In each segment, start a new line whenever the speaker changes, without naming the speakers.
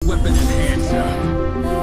weapon and hands up.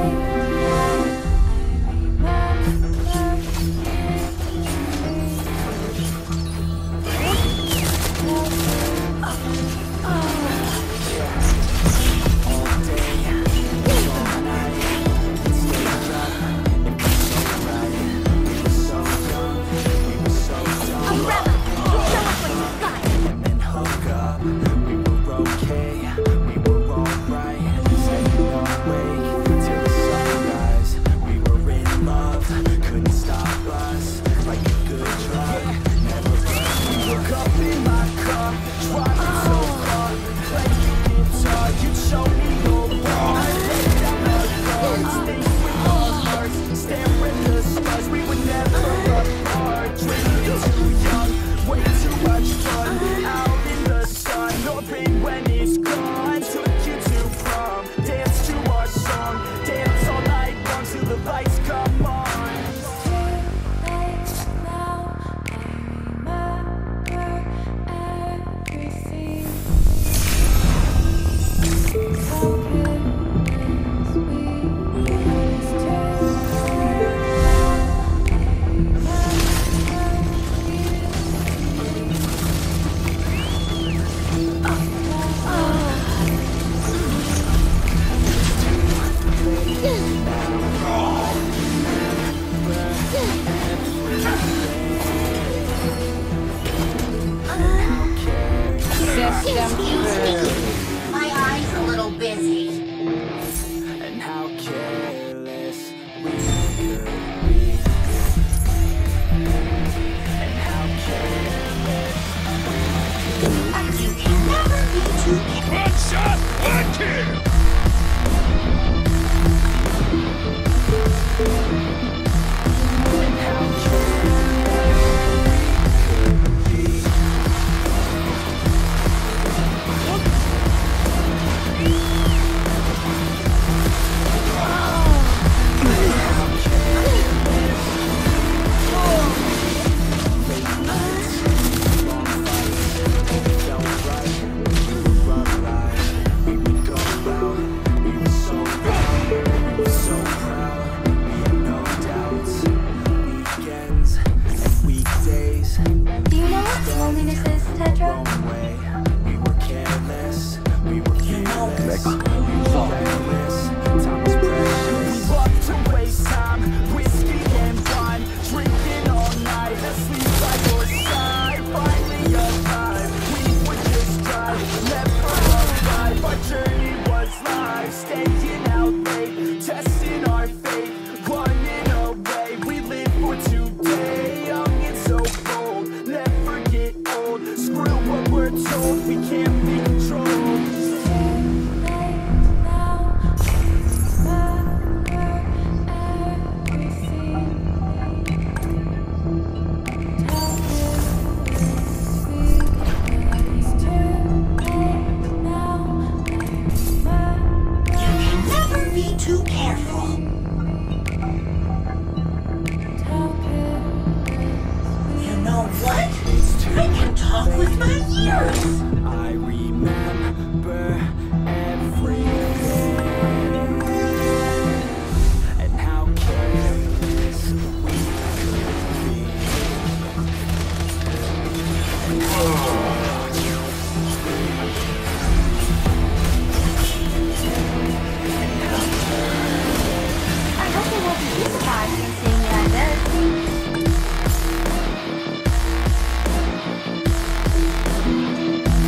My eye's a little busy.
And how careless we could be. And how careless
You can never be too
One shot, one kill!
and how careless we could be.
Do you know what loneliness is, Tetra?
We were careless, we were careless, we were reckless, time was precious. We loved to waste time, whiskey and wine, drinking all night, asleep by your side, finally alive, we would just drive, never arrive, our journey was live, staying out late, testing our fate, running away, we live for today, young and so bold, never get old, screw what we're told, we can't be controlled.
You can never be too careful. You know what? I can talk with my ears.
I remember everything and how careless we could be. And how
I hope they won't be too surprised in seeing me like this.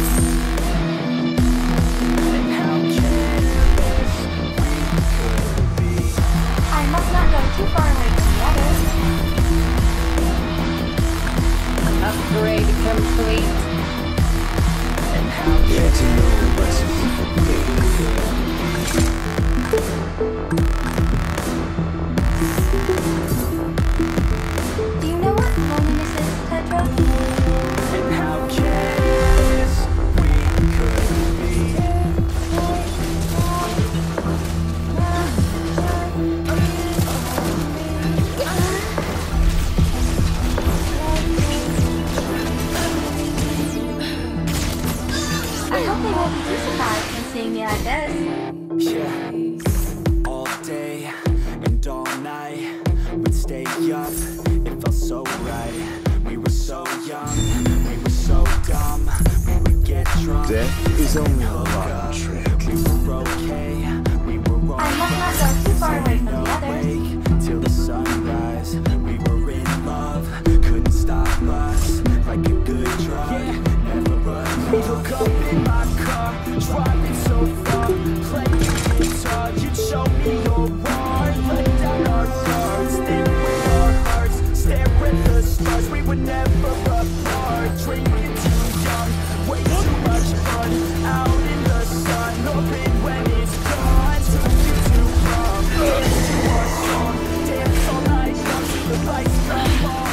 Death is only a rotten trick.
We were okay, we were all
I must not go too far away from the others.
awake till the sunrise. We were in love, couldn't stop us. Like a good drug, never run. We hook up in my car, driving so far, playing guitar. You'd show me your heart, let down our guards, stare with our hearts, stare at the stars. We were never apart, drinking too young, way too much fun. Out in the sun, hoping when it's gone, took you too long. Dance to our song, dance all night long till the lights come on.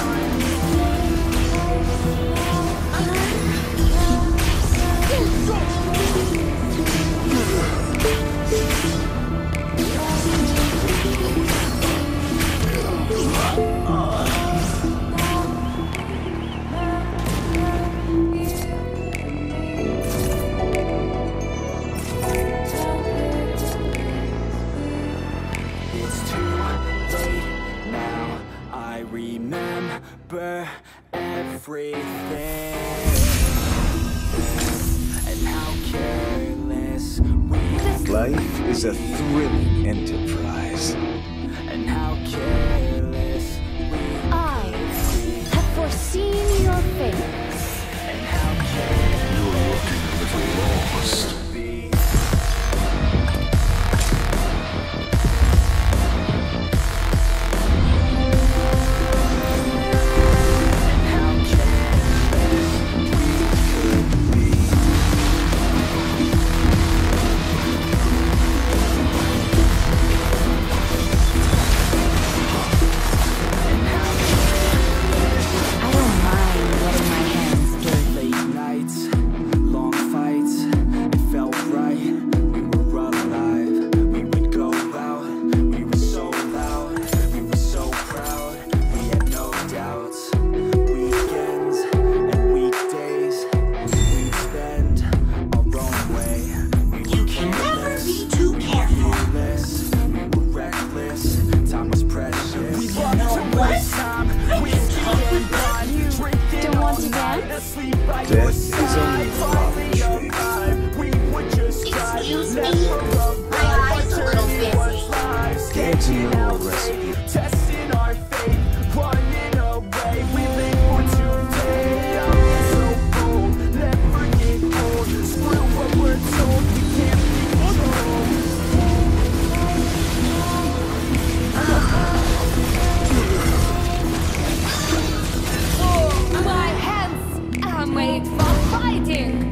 It's too late now, I remember everything. And how careless we
Life is a thrilling enterprise.
and how careless we
I have foreseen your fate.
and how careless
Lost.
we and how careless we could be.
I don't mind getting my hands dirty.
Late nights, long fights, it felt right. We were alive, we would go out. We were so loud, we were so proud. We had no doubts. Weekends and weekdays, we'd spend our own way. We
You
were
can never
careless,
be too careful.
fearless, we were reckless. Time was precious. We loved
know
to
what?
waste time, whiskey and wine, drinking
Don't want
all
to
night,
dance?
asleep by
Death
your
is
side.
only a rotten trick.
We would just drive,
Excuse me?
never arrive.
My eyes a little
Journey
busy.
was live,
Can't you
sketching
know
out
a recipe?
fate, testing our fate, running away. We live for today. I'm so bold, never get old. Screw what we're told, we can't be controlled.
My hands are made for fighting.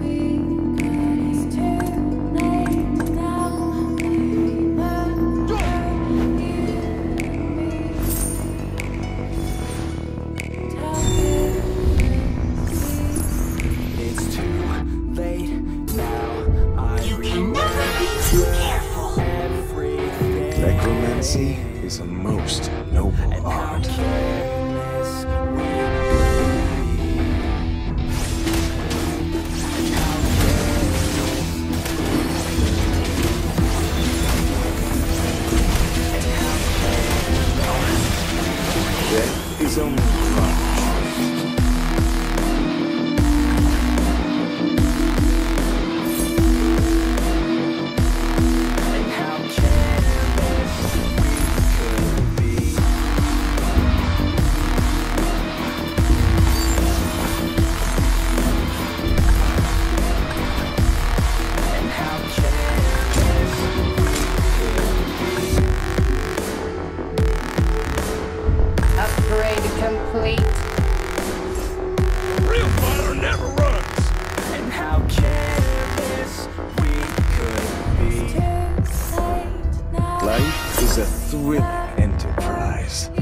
It's too late now. I
You can never be too careful.
everything.
Necromancy is a most noble
How
art.
careless we could be. And how
Death is only a rotten trick.
and how careless we could be. And how careless
Upgrade complete.
Real fighter never runs.
and how careless we could be.
Life is a thrilling enterprise.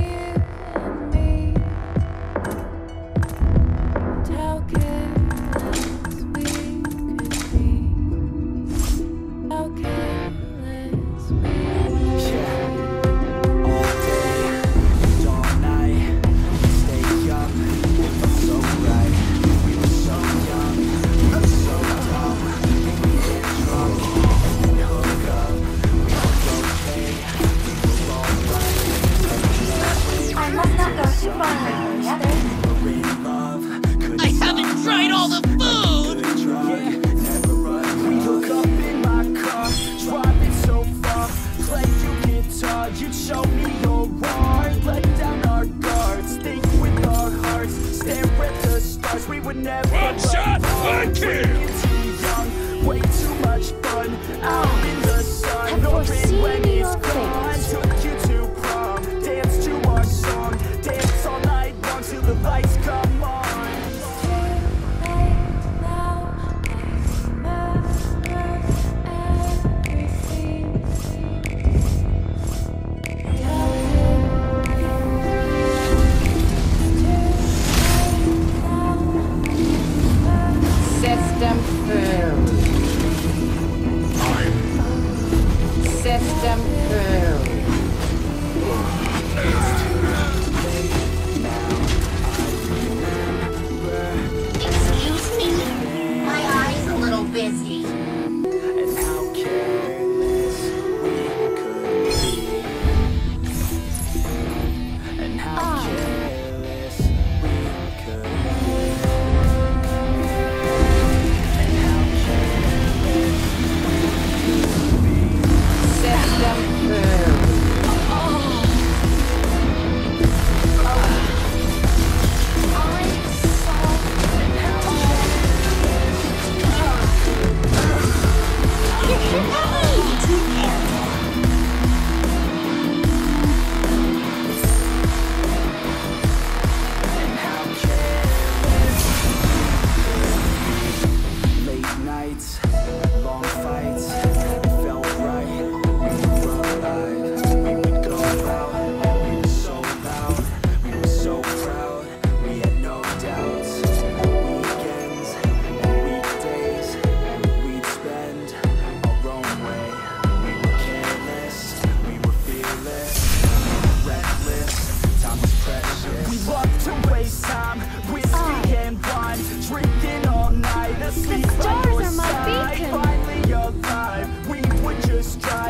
Yeah, all day and all night, we stay up, it felt so right. We were so young, we were so dumb. We get drunk and hook up, we were okay, we were alright.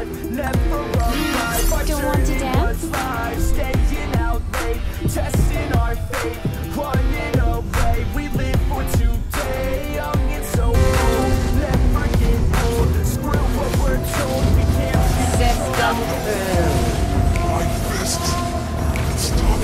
live, never arrive. Our
Don't want to
journey
dance?
was live, staying out late, testing our fate, running away. We live for today, young and so old, never get old. Screw what we're told, we can't be
System
My fists. Stop.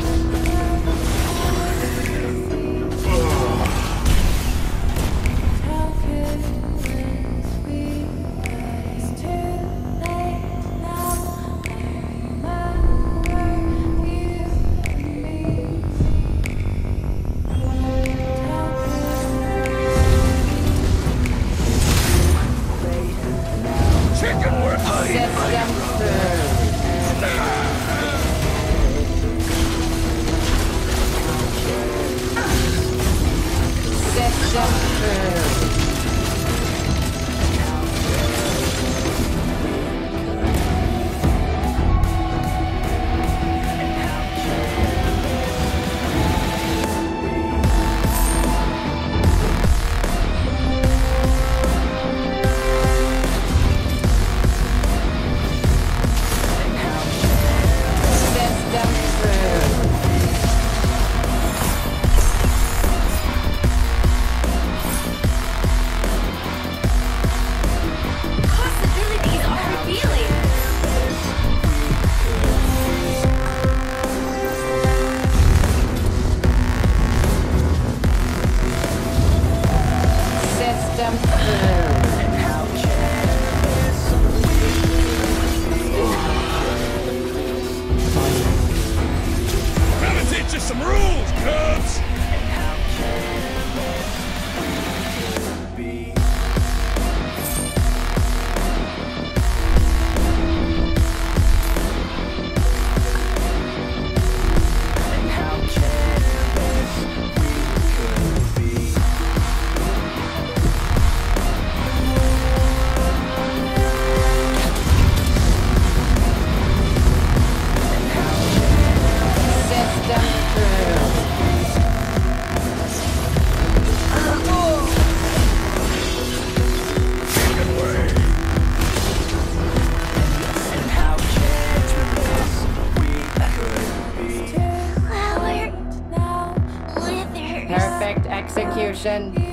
Chicken worth
System
Possibilities are revealing.
System
Gotta teach you some rules, cubs! Chicken way!
Flower with her.
perfect execution.